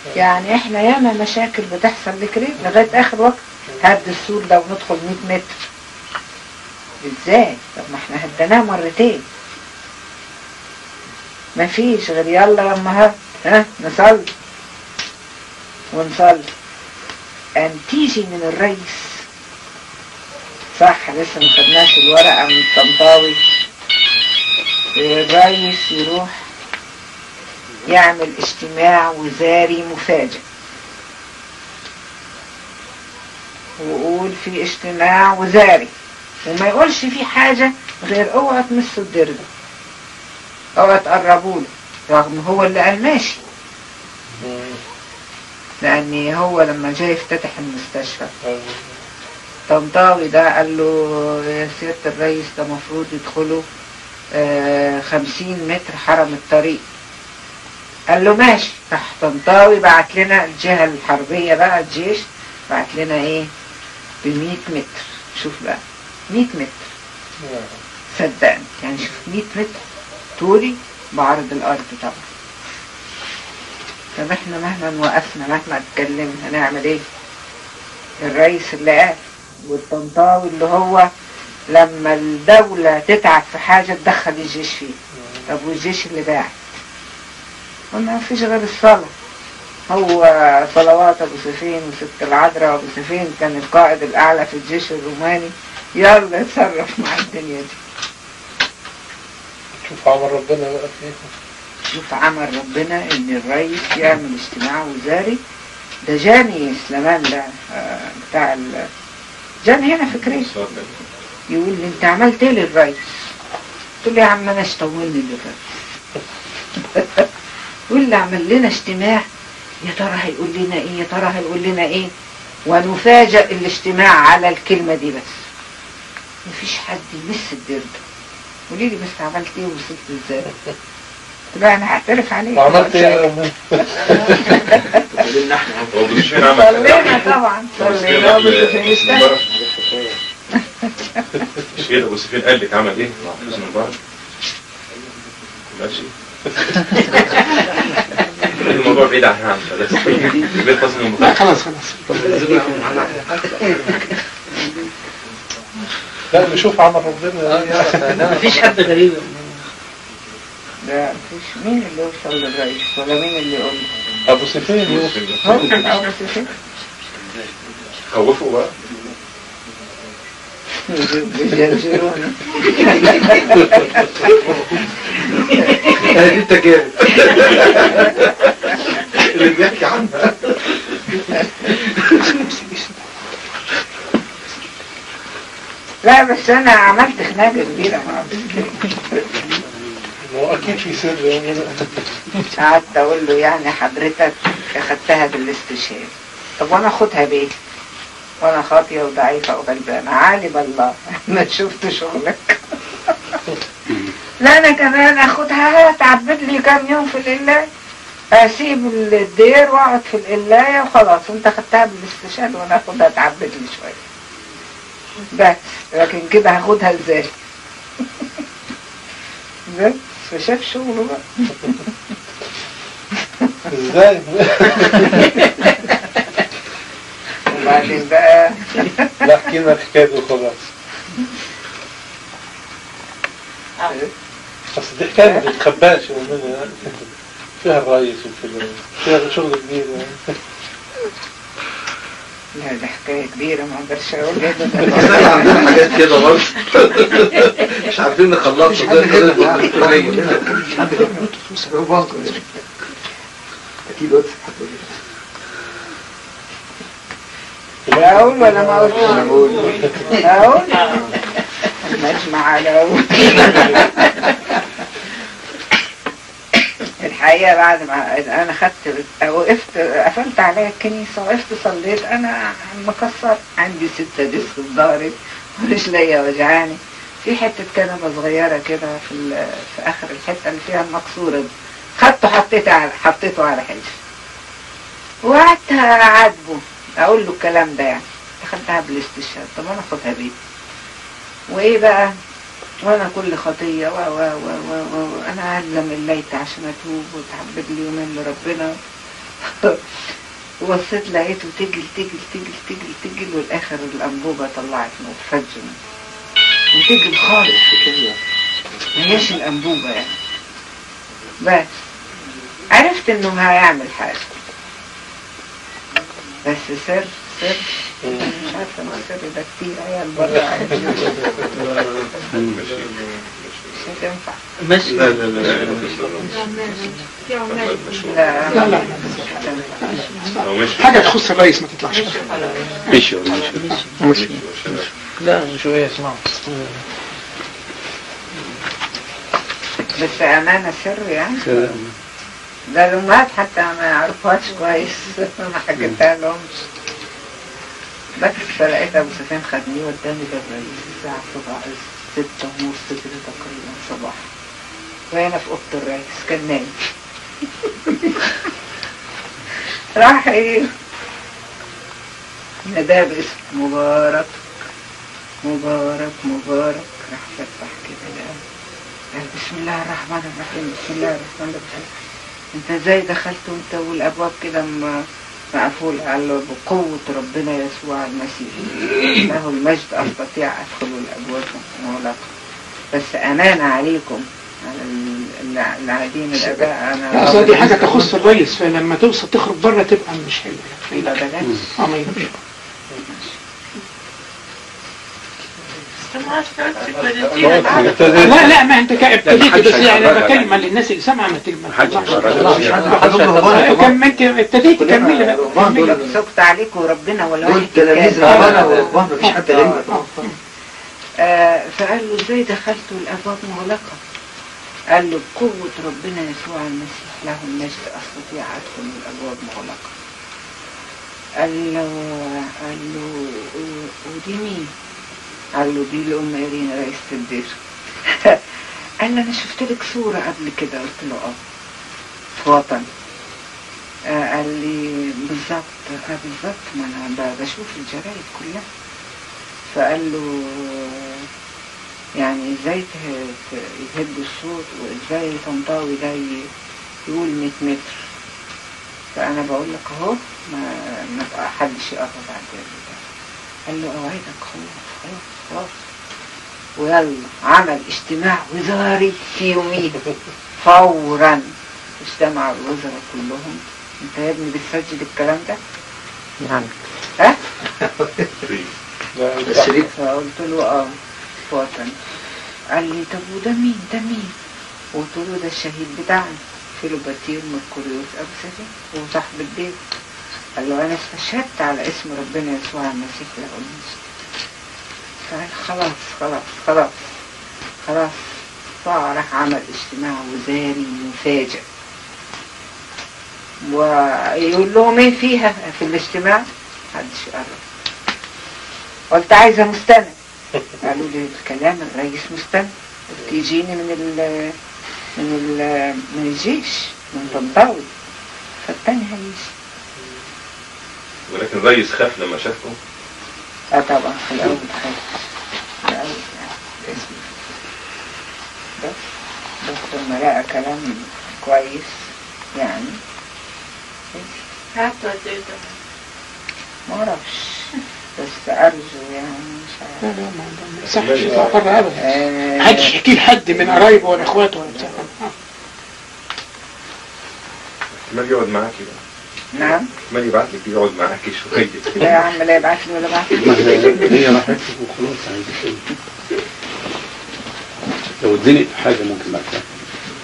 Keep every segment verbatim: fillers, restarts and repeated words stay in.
يعني احنا ياما مشاكل بتحصل لكريم لغاية اخر وقت. هد السور ده وندخل مية متر ازاي؟ طب ما احنا هدناه مرتين. مفيش غير يلا يا امهات ها نصلي ونصلي. ان تيجي من الرئيس صح لسه مخدناش الورقة من الطنطاوي. الرئيس يروح يعمل اجتماع وزاري مفاجئ ويقول في اجتماع وزاري وما يقولش فيه حاجة غير اوعى تمسوا الدرب اوعى تقربوا له، رغم هو اللي قال ماشي. لان هو لما جاي يفتتح المستشفى طنطاوي ده قال له يا سيادة الرئيس ده مفروض يدخلوا آه خمسين متر حرم الطريق. قال له ماشي. راح طنطاوي بعت لنا الجهة الحربية بقى الجيش بعت لنا ايه بمية متر. شوف بقى مية متر صدقني يعني شوف مية متر طولي بعرض الارض طبعا. طب احنا مهما وقفنا مهما اتكلمنا هنعمل ايه؟ الرئيس اللي قال والطنطاوي اللي هو لما الدولة تتعب في حاجة تدخل الجيش فيه. طب والجيش اللي باعت وما فيش غير الصلاة. هو صلوات ابو سفين وست العذراء وابو سفين كان القائد الاعلى في الجيش الروماني. يلا اتصرف مع الدنيا دي. شوف عمل ربنا بقى فيه. شوف عمل ربنا ان الرئيس يعمل اجتماع وزاري. ده جاني سليمان ده بتاع ال... جاني هنا فكري يقول لي انت عملت ايه للرئيس؟ قلت له يا عم انا اشتولني للرئيس. يقول لي عمل لنا اجتماع يا ترى هيقول لنا ايه يا ترى هيقول لنا ايه ونفاجئ الاجتماع على الكلمة دي بس. مفيش حد يمس الدرب. قولي لي بس عملت ايه ووصلت ازاي؟ قلت له انا هعترف عليك. عملت ايه؟ صلينا طبعا صلينا ابو سفين اشتغل. مش كده ابو سفين قال لك عمل ايه؟ فلوس من بعض ماشي. الموضوع بعيد عن هنا خلاص خلاص لا نشوف عمل ربنا. مفيش حد غريب. لا مفيش. مين اللي يوصل للرئيس ولا مين اللي يقول له؟ ابو سفين هو ابو سفين. خوفوا بقى. بيجرجروني. انت كده اللي بيحكي عنها. لا بس انا عملت خناقه كبيره مع هو اكيد في سر يعني. قعدت اقول له يعني حضرتك اخدتها بالاستشهاد. طب وانا اخدها بايه؟ وانا خاطيه وضعيفه وغلبانه عالم الله ما شفت شغلك. لا انا كمان اخدها تعبد لي كام يوم في القلايه اسيب الدير واقعد في القلايه وخلاص. انت خدتها بالاستشهاد وانا اخدها تعبد لي شويه بس. لكن كده هاخدها ازاي؟ بس فشاف شغله بقى. ازاي؟ وبعدين بقى لا احكي لنا الحكايه دي وخلاص. بس دي حكايه ما بتتخباش فيها الرئيس وفي فيها شغل كبير يعني. لا دي حكايه كبيره ما اقدرش اقول ايه. عندنا حاجات كده برضه مش عارفين نخلصها زي كده. اكيد وقت اقول ولا ما اقولش؟ اقول اقول نجمع على اقول. الحقيقه بعد ما انا خدت وقفت قفلت عليا الكنيسه وقفت صليت انا مكسر عندي ستة ديسك في ظهري ورجليا وجعاني في حته كنبه صغيره كده في في اخر الحته اللي فيها المكسوره دي. خدته حطيته على حطيته على حجري وقعدت اعاتبه اقول له الكلام ده يعني اخدتها بالاستشهاد. طب انا اخدها بيه وايه بقى وانا كل خطيه و و و و انا اعلم الليت عشان اتوب وتعبد لي يومين لربنا. وبصيت لقيته تجل تجل تجل تجل تجل والاخر الانبوبة طلعت نور فجر وتجل خالص كده، ما هيش الانبوبة يعني. بس عرفت انه هيعمل حاجة، بس سر سر مش عارفة ما سر ده كتير عيال برا عايزين مش هتنفع. ماشي. لا لا لا لا لا لا لا حاجة تخص الرئيس ما تطلعش. مشي مشي لا شوية اسمعوا. بس أمانة سر يعني. ده الأمهات حتى ما يعرفوهاش كويس ما حكيتها لهمش. بس فلقيت أبو سفيان خدني وداني للرئيس الساعة سبعة ستة ونص كده تقريبا صباح، وأنا في أوضة الرئيس كان نايم. راح إيه ناداه باسم مبارك مبارك مبارك، راح فتح كده قال بسم الله الرحمن الرحيم بسم الله الرحمن الرحيم. انت ازاي دخلت وانت والابواب كده مقفولة؟ قال له بقوة ربنا يسوع المسيح له المجد استطيع ادخل الابواب مغلقة، بس امانة عليكم على اللي قاعدين الاباء. انا اصل دي حاجة تخص الرئيس، فلما توصل تخرج بره تبقى مش حلوة. يبقى بلاش. اه ما يبقاش. لا لا ما انت ابتديت، بس يعني انا بتكلم على الناس اللي سامعه ما كم انت ابتديت كمل. سكت عليكم وربنا ولا دول تلاميذ ربنا والرهبان مفيش حد غيري. فقال له ازاي دخلتوا الابواب مغلقه؟ قال له بقوه ربنا يسوع المسيح له المجد استطيع ادخل الابواب مغلقه. قال له قال له ودي مين؟ قال له دي الأم إيرينا رئيسة الدير. قال له أنا شفت لك صورة قبل كده. قلت له اه في وطن. آه قال لي بالظبط. آه بالظبط ما أنا بشوف الجرايد كلها. فقال له يعني ازاي يهدوا الصوت وازاي طنطاوي ده يقول مية متر؟ فأنا بقول لك اهو ما حدش يقرب على الجرايد. قال له اوعدك خلاص خلاص خلاص. ويلا عمل اجتماع وزاري في يومين فورا. اجتمع الوزراء كلهم. انت يا ابني بتسجل الكلام ده؟ يعني ها؟ الشريك. فقلت له اه وطن. قال لي طب وده مين ده مين؟ قلت له ده الشهيد بتاعنا فيلوباتير مركوريوس ابو سفيان وصاحب البيت. قال له انا استشهدت على اسم ربنا يسوع المسيح له المجد. فقال خلاص خلاص خلاص خلاص. فراح عمل اجتماع وزاري مفاجئ ويقول لهم ايه فيها في الاجتماع؟ محدش يقرب. قلت عايزه مستند. قالوا لي كلام الرئيس مستند. قلت يجيني من ال من ال من الجيش من طنطاوي. فالتاني هيجي. ولكن الرئيس خاف لما شافه. اه طبعا في الاول خاف. في الاول يعني اسمه بس بس لما لقى كلام كويس يعني حتى تقدر ما اعرفش بس ارجو يعني مش لا عارف. لا ما يصحش يطلع بره ابدا. محدش يحكي لحد من قرايبه ولا اخواته ولا بتاع. احتمال يقعد معاكي بقى. نعم. احتمال يبعت لك يقعد معاكي شويه. لا يا عم لا يبعت لي ولا بعت لي. هي راحت وخلاص عايزة لو اتزنقت في حاجة ممكن بعد كده.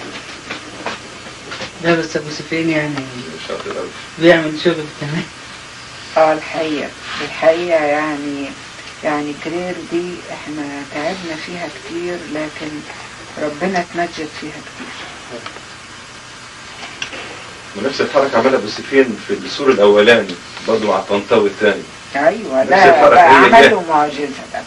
لا بس ابو سفيان يعني شاطر قوي. بيعمل شغل تمام. اه الحقيقة الحقيقة يعني يعني كرير دي احنا تعبنا فيها كتير لكن ربنا اتمجد فيها كتير. ونفس الحركة عملها ابو سفيان في السور الاولاني برضه مع طنطاوي الثاني. ايوه نفس ده الحركة ده هي عمل هي. له معجزة. ده